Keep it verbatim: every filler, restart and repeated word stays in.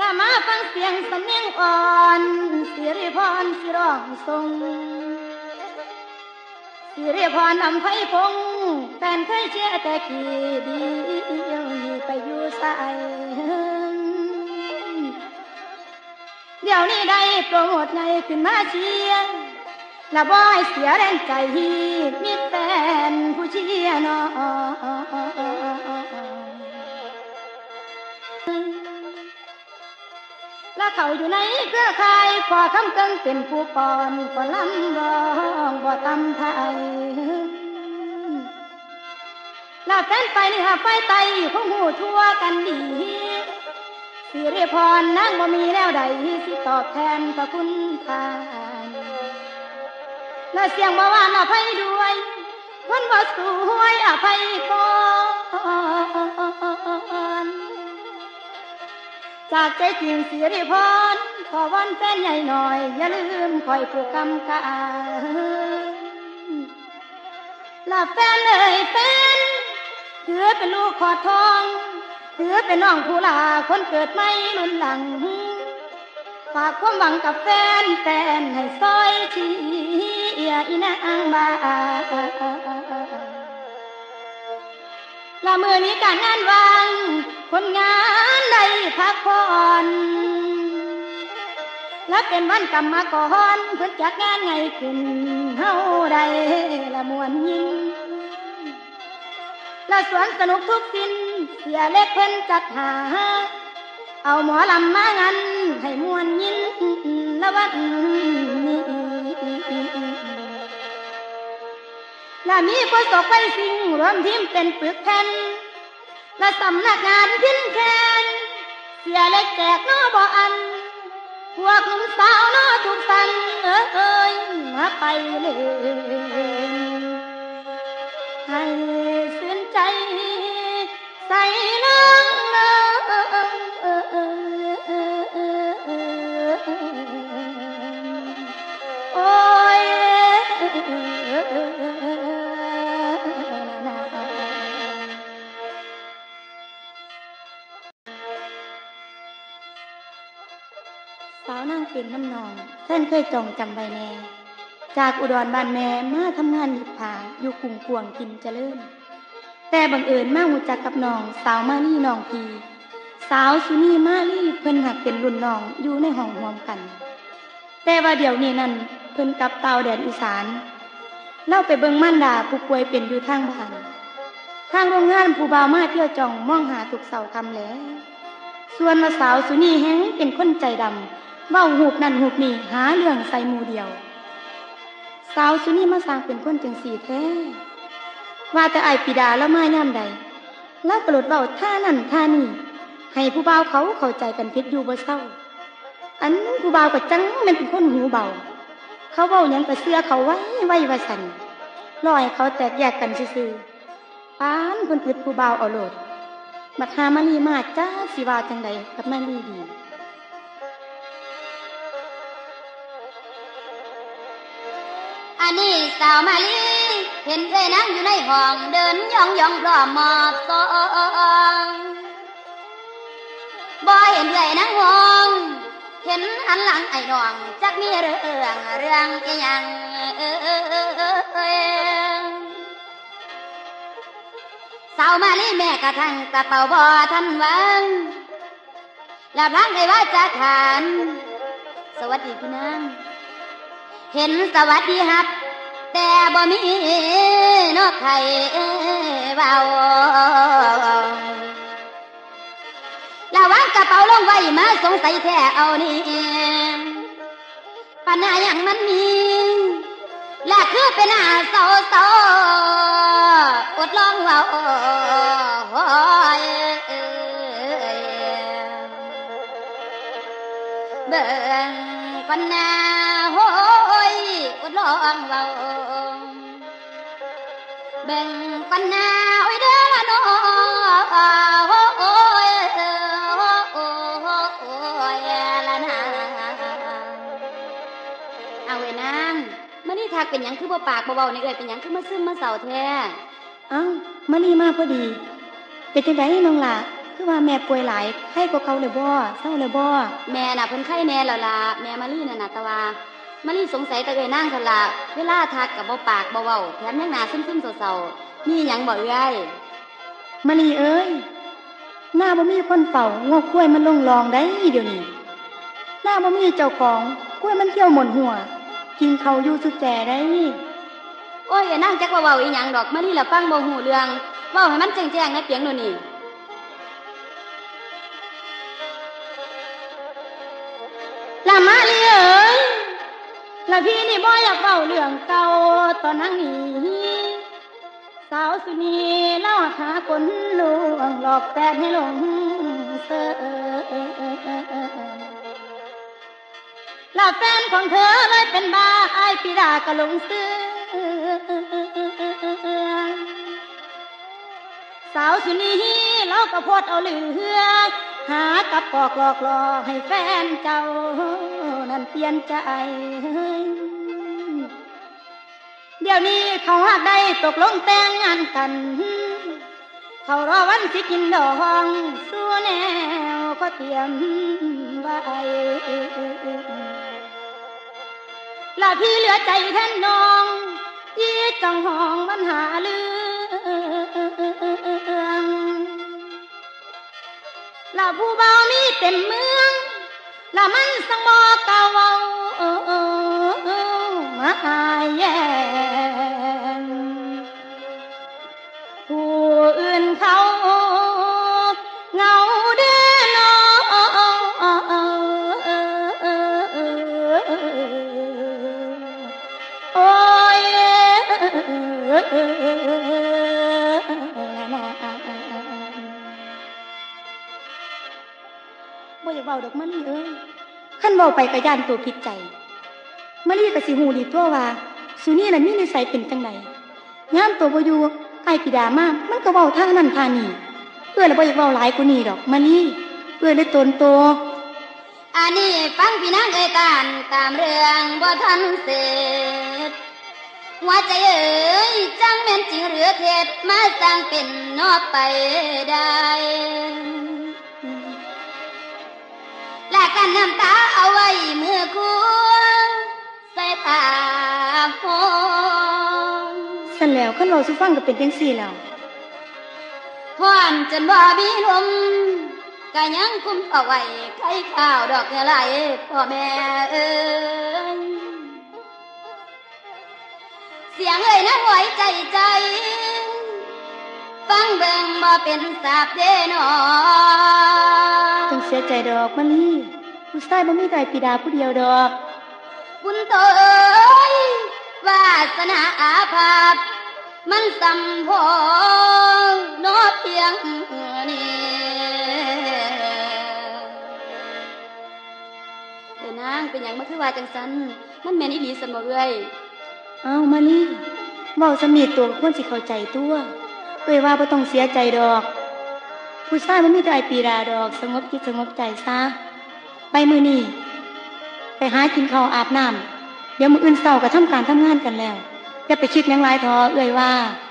ละมาฟังเสียงสำเนียงอ่อนสิริพรสิร้องทรงสิริพรนำไฟพงแฟนเคยเชียร์แต่กี่ดีเดี๋ยวนี้ไปอยู่ใส่เดี๋ยวนี้ได้โปรโมทไงขึ้นมาเชียร์ละบ่ให้เสียแรงใจมีแฟนผู้เชียร์น้อและเขาอยู่ในเครือข่ายพอคำเกิงเป็นผู้ปอนก็ลำร้องบ่ตำไทยและแฟนไปนี่หาไฟไตคงหูทั่วกันดีสิริพรนางบ่มีแล้วใดสิตอบแทนพระคุณทานและเสียงบ่หวานอภัยด้วยคนบ่สวยอภัยก่อนจากใจจริงสิริพรขอวอนแฟนใหญ่หน่อยอย่าลืมคอยผู้กำกับและแฟนเลยแฟนถือเป็นลูกขอทองถือเป็นน้องผู้ลาคนเกิดไม่รุ่นหลังฝากความหวังกับแฟนแฟนให้ซอยเชียร์อีนางบ้าละมือนี้การงานวางคนงานได้พักผ่อนและเป็นวันกรรมกรเพิ่นจัดงานไงขึ้นเฮาได้ละมวนยิ่งและสวนสนุกทุกสิ้นเสียเล็กเพิ่นจัดหาเอาหมอลำมางันให้มวนยินละวันนี้และมีผู้สกไปสิ่งรวมทีมเป็นปึกแผ่นและสำนักงานพินแคนเสียเล็กแจกน้อบ่อันพวกหนุ่มสาวน้อทุกสันเอ้ยมาไปเลยให้สิ้นใจใส่น้องโอ้ยสาวนั่งเป็นน้ำนองท่านเคยจองจำไว้แน่จากอุดรบ้านแม่มาทำงานหยิบผาอยู่กรุงกวงกินเจริญแต่บังเอิญมาหูจักกับน้องสาวมาลี่น้องพีสาวสุนีมาลี่เพิ่นหักเป็นรุ่นน้องอยู่ในห้องรวมกันแต่ว่าเดี๋ยวนี้นั่นเพิ่นกลับเตาแดนอีสานเล่าไปเบิ่งม่านดาผู้ป่วยเป็นอยู่ทางบ้านทางโรงงานผู้บ่าวมาเที่ยวจองมองหาทุกเสาร์ค่ำแล้วส่วนว่าสาวสุนีแฮงเป็นคนใจดำเว้าหูบนั่นหูบนี่หาเรื่องใส่หมู่เดียวสาวสุนีมาสร้างเป็นคนจังสี่แท้ว่าแต่ไอปิดาแล้วมาย่ำใดแล้วกระโดดเบาท่านั่นท่านี่ให้ผู้บ่าวเขาเข้าใจกันผิดอยู่บ่เศร้าอันผู้บ่าวก็จังมันเป็นคนหูเบาเขาเบายังกระเสื้อเขาไว้ไว้ว่าสันลอยเขาแตกแยกกันซื่อๆปานคนผิดผู้บ่าวเอาโลดบัดหามาลีมาจ้าสิว่าจังใดกับมาลีดีอันนี้สาวมาลีเห็นเอ้ยนางอยู่ในห้องเดินย่องย่องพร้อมมอบซองบ่เห็นเอ้ยนางห้องเห็นอันหลังไอ้น้องจักมีเรื่องเรื่องอีหยังสาวมาลีแม่กระทั่งกระเป๋าบ่ทันวางและพลังได้ว่าจะขานสวัสดีพี่นางเห็นสวัสดีฮับแต่บ่มีนกไข่เบาแล้ววางกระเป๋าลงไว้มาสงสัยแท้เอานี่ปัญหาอย่างมันมีและคือเป็นหน้าเศร้าเศร้าอดลองเบาเบิ่งปัญหาโหยอดลองเบาเบิ่งปัญหาโอ้ยเด้อละน้องโอ้ยโอ้ยละนางเอาไว้นางมื้อนี้ทักเป็นหยังคือบ่ปากบ่เว้านี่เอ้ยเป็นหยังคือมาซึมมาเศร้าแท้เอ้ามาลีมาพอดีเป็นจังไดน้องล่ะคือว่าแม่ป่วยหลายไข้กว่าเก่าเลยบ่เศร้าเลยบ่แม่น่ะเพิ่นไข้แน่แล้วล่ะแม่มาลี่น่ะน่ะตะว่ามะลี่สงสัยตะเอ้ยนางซั่นล่ะเวลาทักก็บ่ปากบ่เว้าแถมยังหน้าซึมๆเศร้าๆมีหยังบ่เอื้อยมะลีเอ้ยหน้าบ่มีคนเฝ้างอกกล้วยมันลงรองได้เดี๋ยวนี้หน้าบ่มีเจ้าของกล้วยมันเที่ยวหม่นหัวกินเขาอยู่สุดแจได้โอ้ยนางจักว่าเว้าอีหยังดอกมะลี่ละฟังบ่ฮู้เรื่องเว้าให้มันแจ้งๆในเปียงโน่นนี่ละมาลีเอ้ยละพี่นี่บ่อยากเว้าเรื่องเก่าตอนนั้นนี่สาวสุนีเล่าหาคนลวงหลอกแฟนให้หลงเสอละแฟนของเธอเลยเป็นบ้าไอ้ปีดาก็หลงซื้อสาวสุนีเล่าก็โพดเอาเหลือหากับปอกหลอกหลอกให้แฟนเจ้านั่นเปลี่ยนใจเดี๋ยวนี้เขาหักได้ตกลงแต่งงานกันเขารอวันสิกินดองสู้แนวก็เตรียมไว้ละพี่เหลือใจแทนน้องยี่จังห้องมันหาเรื่องละผู้เบามีเต็มเมืองละมันสังบอกเก่าเว้ามาแย่งผู้อื่นเขาเงาเด้อนอโอ้ยบ่อยากเว้าดอกมะลิเอ้ยคันเว้าไปก็ย่านตัวผิดใจมะลิก็สิฮู้ดีตัวว่าสุนี่น่ะมีนิสัยเป็นจังไดยามตัวบ่อยู่ไอ้พี่ดามามันก็เว้าทางนั้นทางนี้เอื้อละบ่อยากเว้าหลายกว่านี้ดอกมะลิเอื้อเลยตนโตอันนี้ฟังพี่นางเอ่ยการตามเรื่องบ่ทันเสร็จหัวใจเอ๋ยจังแม่นจริงหรือเท็จมาสร้างเป็นนอกไปได้และกันน้ำตาเอาไว้มือคู่ใส่ตาโหสั่นแล้วคันเว้าสู่ฟังก็เป็นจังซี่แล้วฮ้อนจนบ่มีลมก็ยังคุมเอาไว้ไข่ข้าวดอกเหงื่อไหลพ่อแม่เอ้ยเสียงเอ่ยนะหวยใจใจฟังเบิ่งบ่เป็นสาบเด้นอต้องเสียใจดอกมะลิผู้ชายบ่มีแต่ปีดาผู้เดียวดอกบุญโตเอ้ยวาสนาอาภัพมันสัมพงนอเพียงนี้เดี๋ยวนางเป็นหยังมาคือว่าจังสันมันแม่นอีหลีซั่นบ่เอ้ยอ้าวมาลีเว้าสมีตัวควรสิเข้าใจตัวเอ้ยว่าบ่ต้องเสียใจดอกผู้ชายบ่มีแต่ปีดาดอกสงบจิตสงบใจซะไปมื้อนี้ไปหากินข้าวอาบน้ำเดี๋ยวมื้ออื่นเช้าก็ทำการทำงานกันแล้วอย่าไปคิดหยังหลายท้อเอ้ยว่า